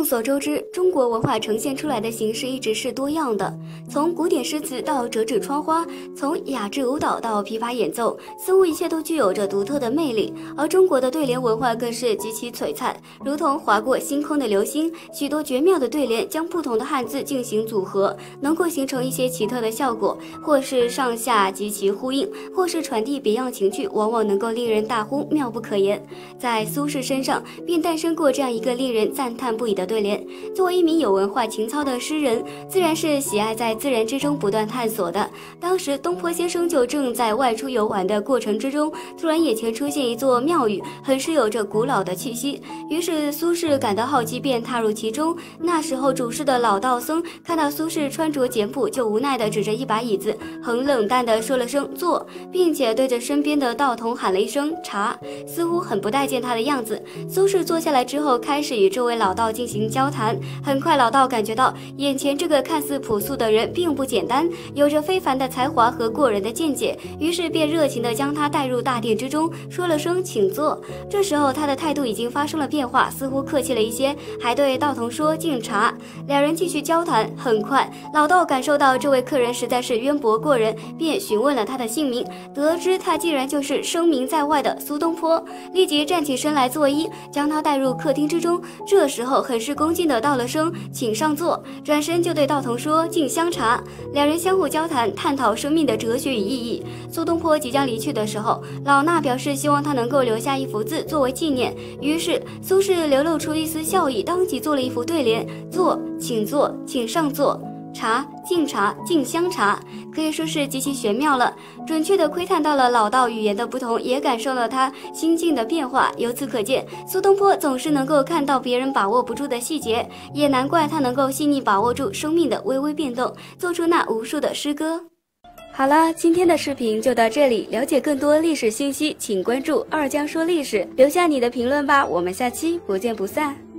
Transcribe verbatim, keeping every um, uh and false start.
众所周知，中国文化呈现出来的形式一直是多样的，从古典诗词到折纸窗花，从雅致舞蹈到琵琶演奏，似乎一切都具有着独特的魅力。而中国的对联文化更是极其璀璨，如同划过星空的流星，许多绝妙的对联将不同的汉字进行组合，能够形成一些奇特的效果，或是上下极其呼应，或是传递别样情趣，往往能够令人大呼妙不可言。在苏轼身上便诞生过这样一个令人赞叹不已的对联。作为一名有文化情操的诗人，自然是喜爱在自然之中不断探索的。当时东坡先生就正在外出游玩的过程之中，突然眼前出现一座庙宇，很是有着古老的气息。于是苏轼感到好奇，便踏入其中。那时候主事的老道僧看到苏轼穿着简朴，就无奈地指着一把椅子，很冷淡地说了声坐，并且对着身边的道童喊了一声茶，似乎很不待见他的样子。苏轼坐下来之后，开始与这位老道进行交谈。很快老道感觉到眼前这个看似朴素的人并不简单，有着非凡的才华和过人的见解，于是便热情地将他带入大殿之中，说了声请坐。这时候他的态度已经发生了变化，似乎客气了一些，还对道童说敬茶。两人继续交谈，很快老道感受到这位客人实在是渊博过人，便询问了他的姓名，得知他竟然就是声名在外的苏东坡，立即站起身来作揖，将他带入客厅之中。这时候很是恭敬地道了声请上座，转身就对道童说敬香茶。两人相互交谈，探讨生命的哲学与意义。苏东坡即将离去的时候，老衲表示希望他能够留下一幅字作为纪念，于是苏轼流露出一丝笑意，当即做了一幅对联：坐，请坐，请上座；茶，敬茶，敬香茶，可以说是极其玄妙了，准确地窥探到了老道语言的不同，也感受到他心境的变化。由此可见，苏东坡总是能够看到别人把握不住的细节，也难怪他能够细腻把握住生命的微微变动，做出那无数的诗歌。好了，今天的视频就到这里，了解更多历史信息，请关注二江说历史，留下你的评论吧，我们下期不见不散。